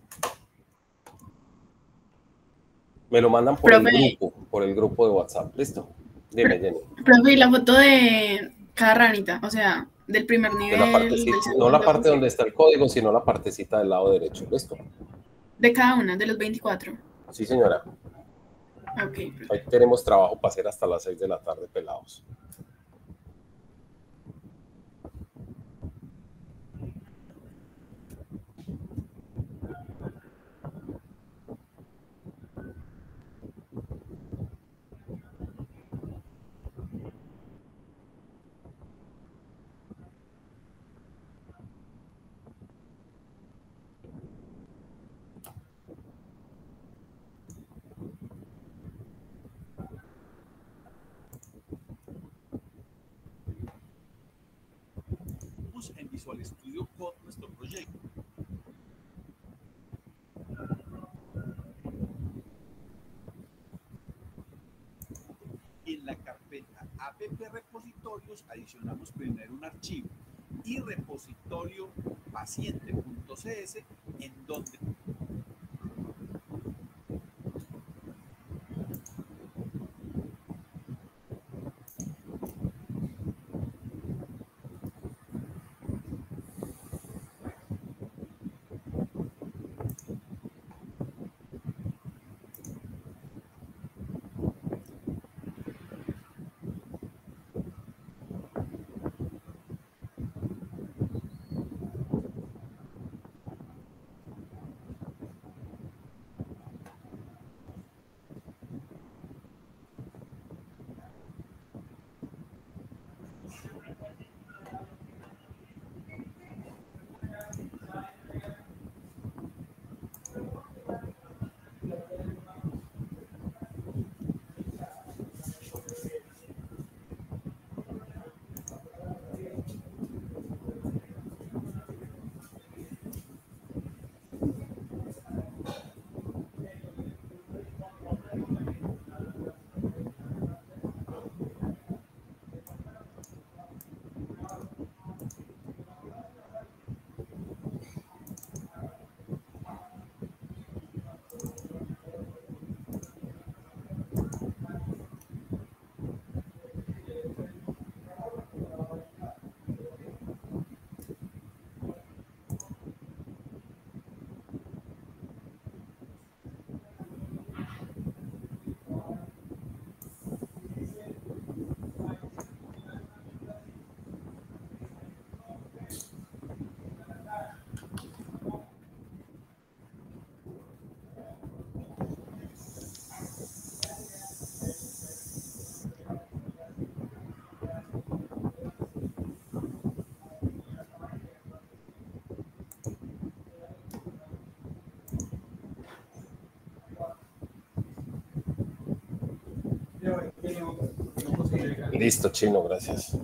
Me lo mandan por el Profe, grupo, por el grupo de WhatsApp, listo. Dime, Jenny. profe, y la foto de cada ranita, o sea, del primer De la nivel, del partecita, no la segundo, parte donde está el código, sino la partecita del lado derecho, listo. de cada una, de los veinticuatro. Sí, señora. Ok, profe. Ahí tenemos trabajo para hacer hasta las seis de la tarde, pelados. Iniciamos en Visual Studio Code nuestro proyecto. En la carpeta app repositorios adicionamos primero un archivo y repositorio paciente.cs en donde Listo, Chino, gracias.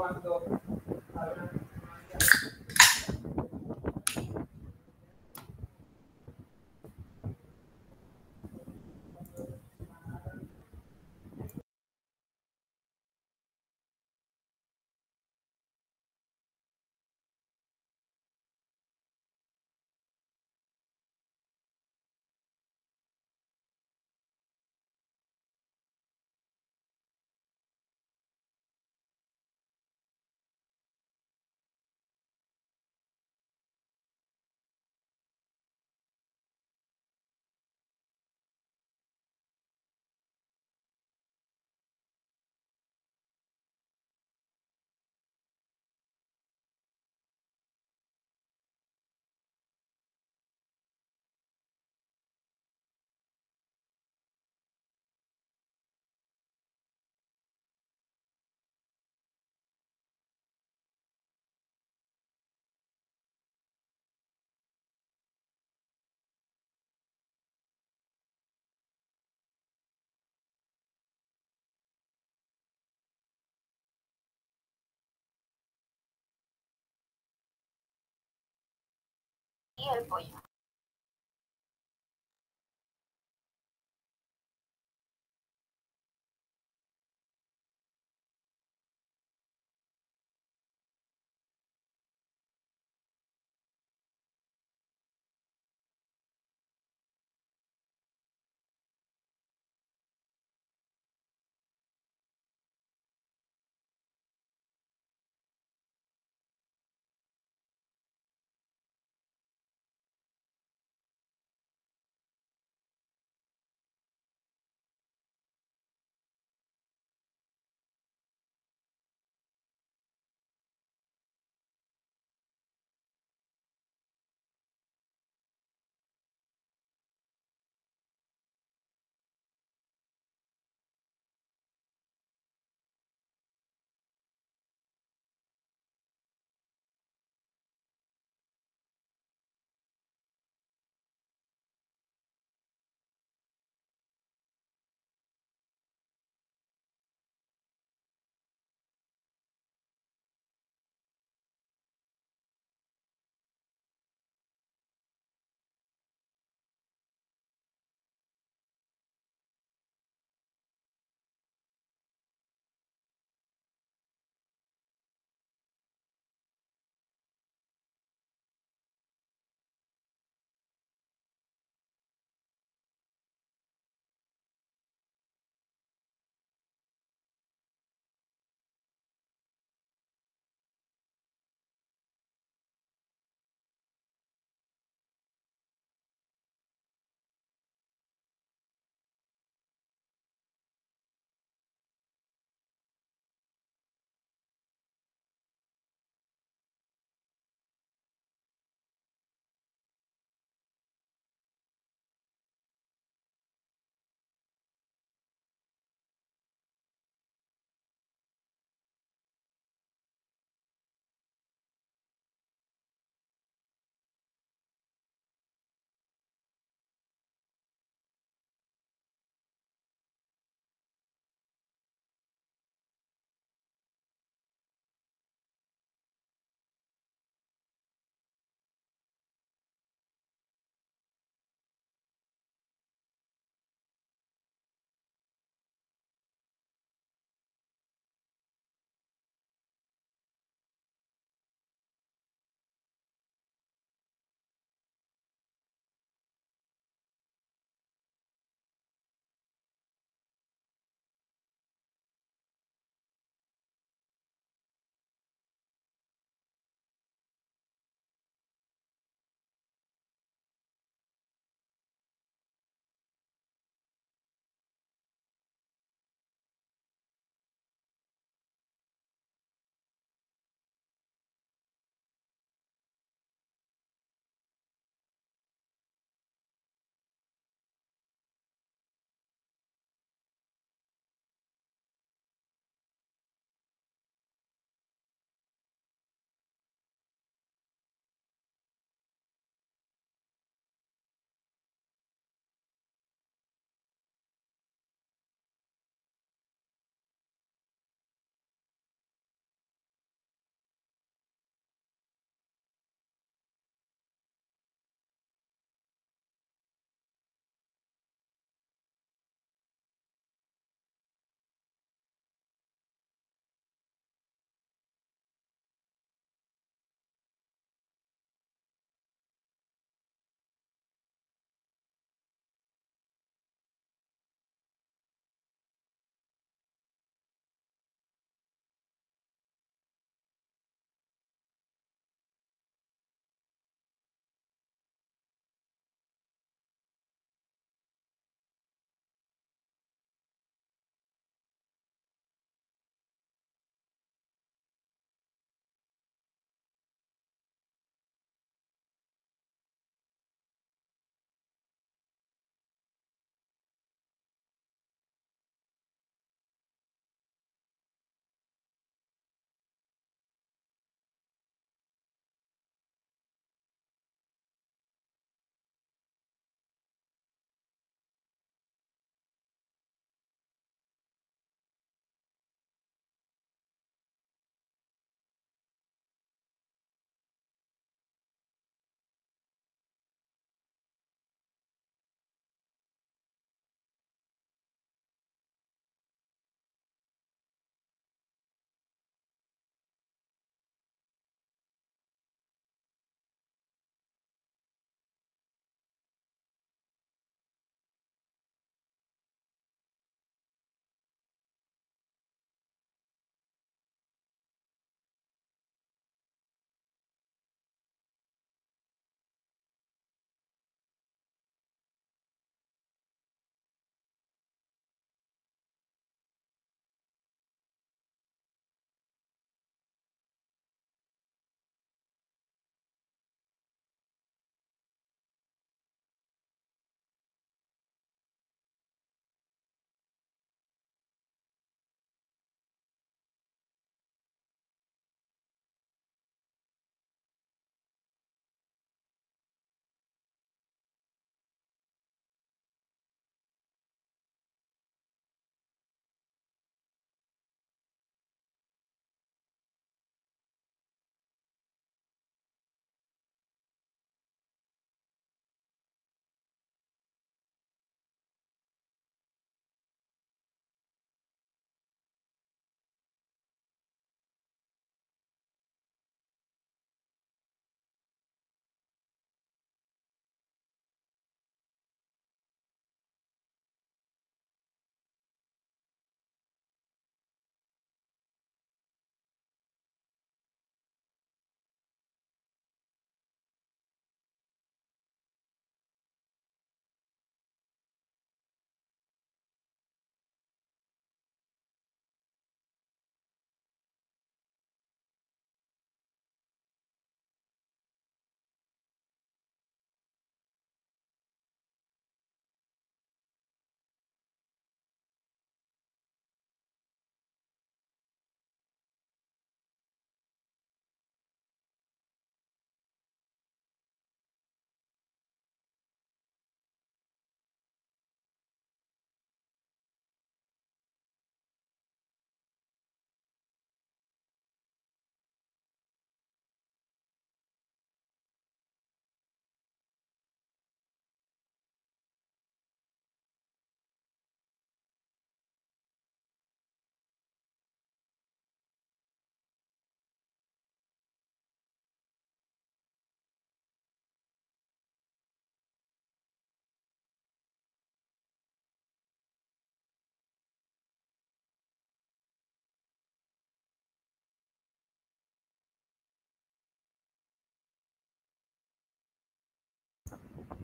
Y el pollo.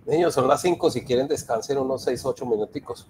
Niños, son las cinco, si quieren descansen unos seis, ocho minuticos.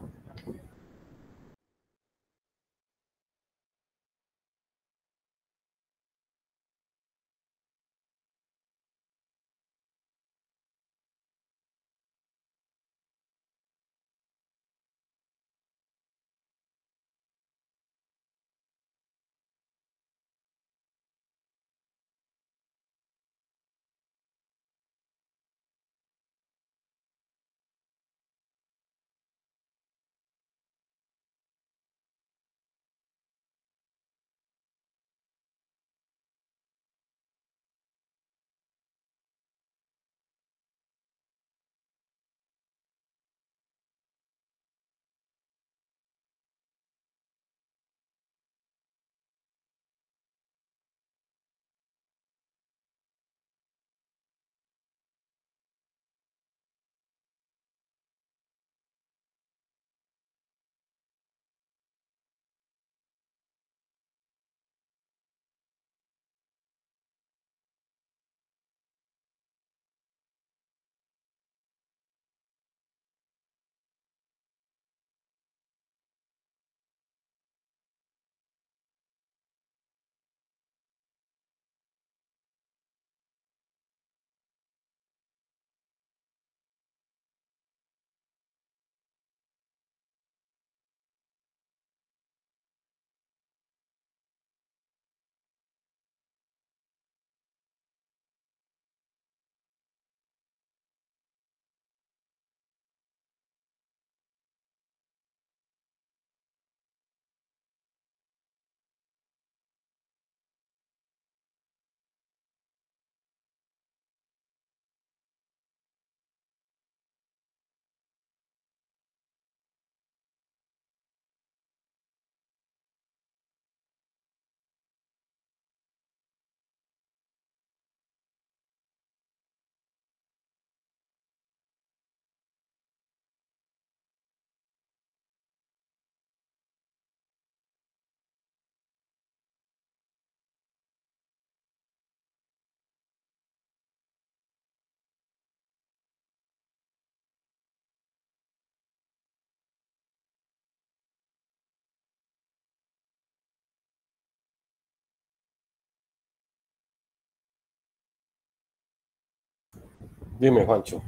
Dime, Juancho.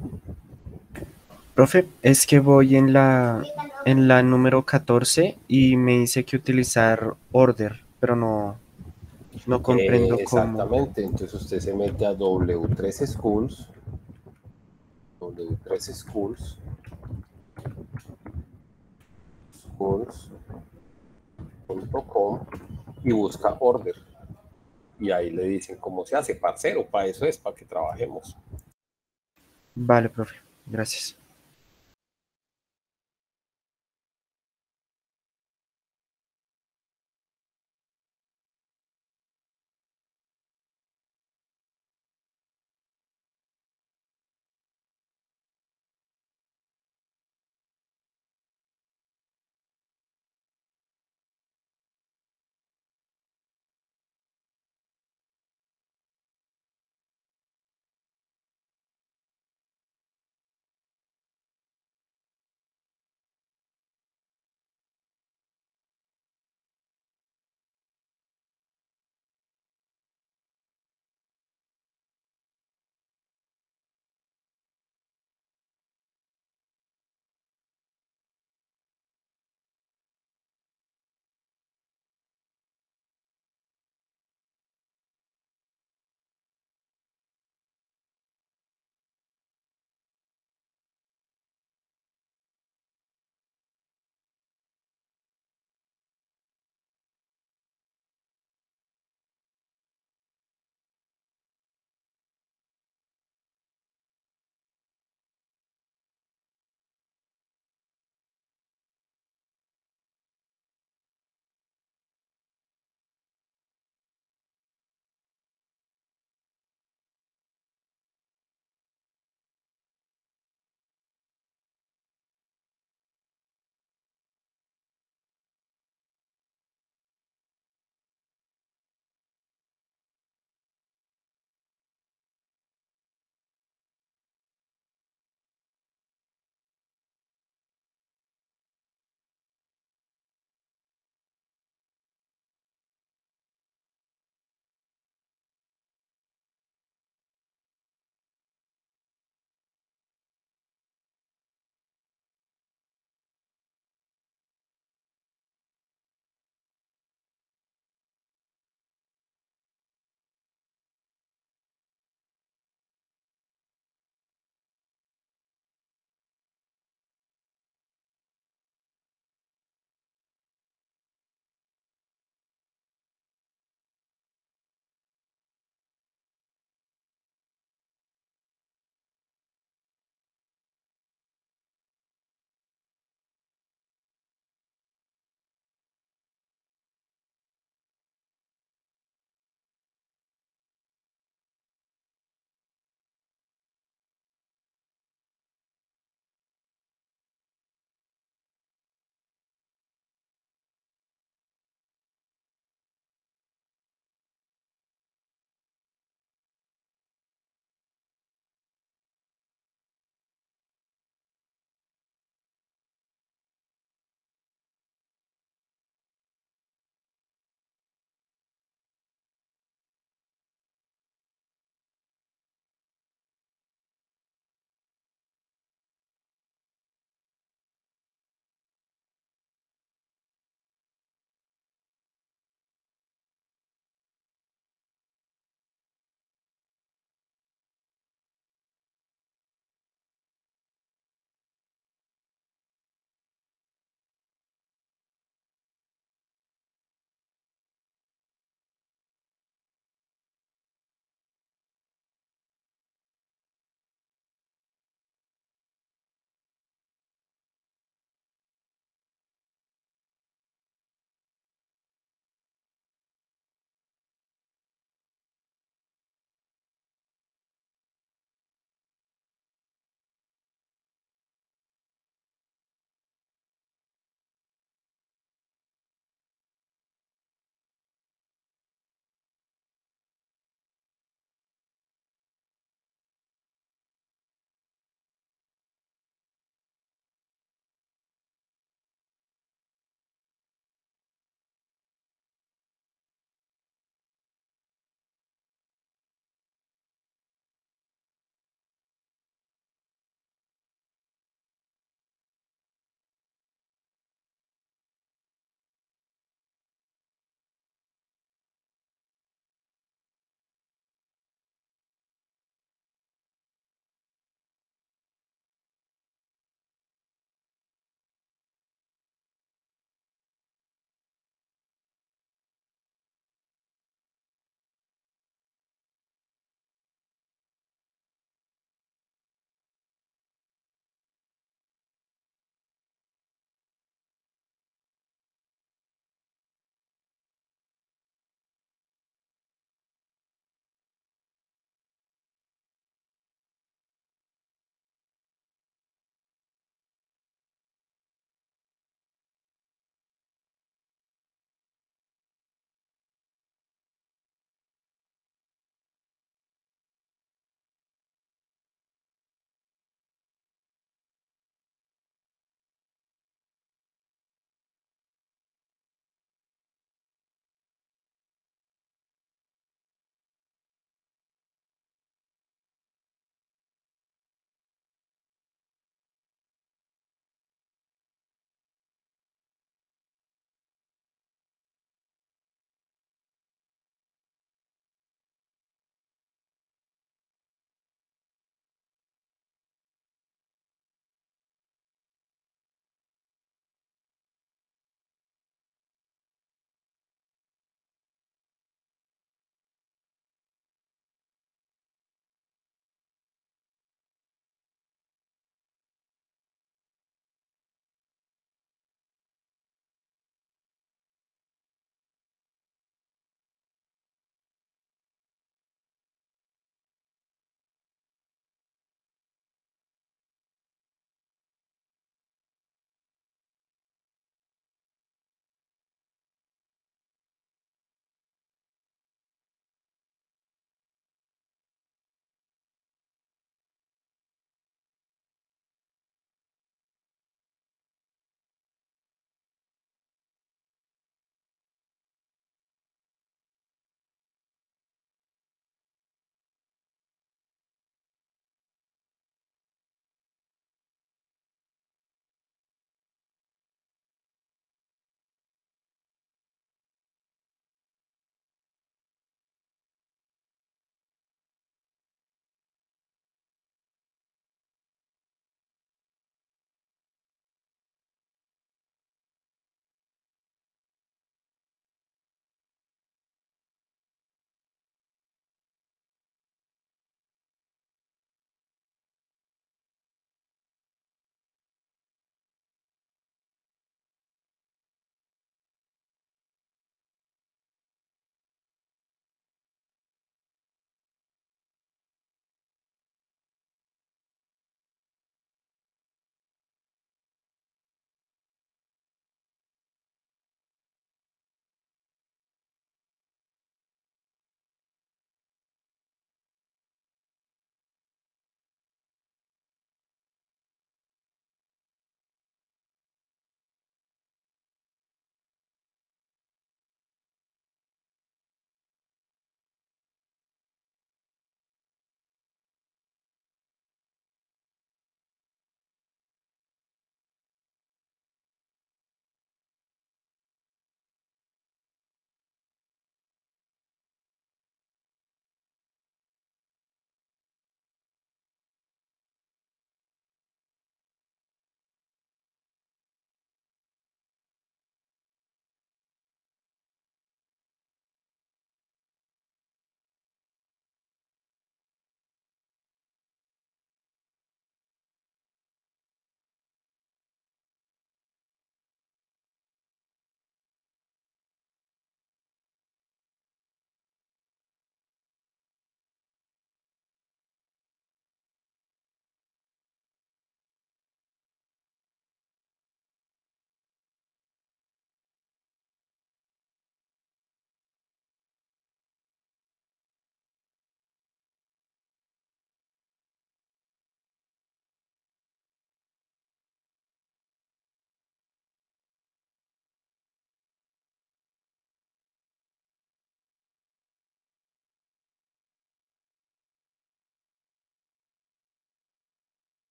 Profe, es que voy en la, en la número catorce y me dice que utilizar order, pero no, no Eh, comprendo cómo. exactamente, entonces usted se mete a W tres Schools, W tres Schools, schools punto com y busca order. Y ahí le dicen cómo se hace, parcero, para eso es, para que trabajemos. Vale, profe, gracias.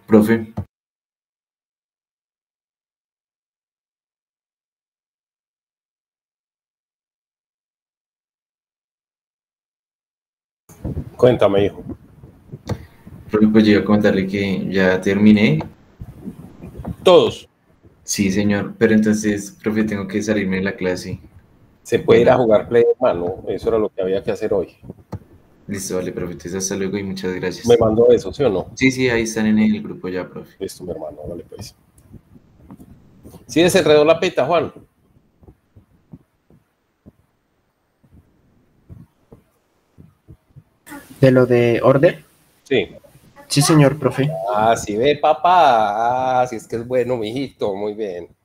Profe, Cuéntame, hijo. profe, pues yo iba a contarle que ya terminé. Todos. Sí, señor, pero entonces, profe, tengo que salirme de la clase. Se Qué puede ir a pena. jugar Play, hermano. Eso era lo que había que hacer hoy. Listo, vale, profe, entonces hasta luego y muchas Me gracias. mandó eso, ¿sí o no? Sí, sí, ahí están en el grupo ya, profe. Listo, mi hermano. Vale, pues. Sí, desenredó la peta, Juan. ¿De lo de order? Sí. Sí, señor, profe. Ah, sí ve, papá. Ah, sí es que es bueno, mijito. Muy bien.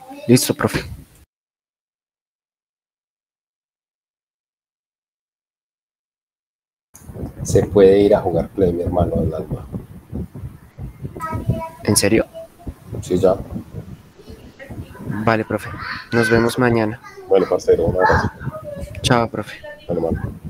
Listo, profe. Se puede ir a jugar Play, mi hermano del alma. ¿En serio? Sí, ya. Vale, profe. Nos vemos mañana. Bueno, parcero, un abrazo. Chao, profe. Bueno, mano.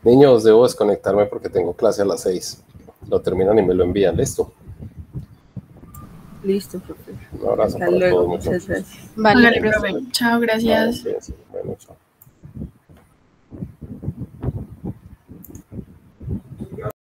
Niños, debo desconectarme porque tengo clase a las seis. Lo terminan y me lo envían. ¿Listo? Listo, profe. Un abrazo Hasta para luego, todos, muchas muchachos. gracias. Vale, Hágale, profe. profe. Chao, gracias. Vale, cuídense. Bueno, chao.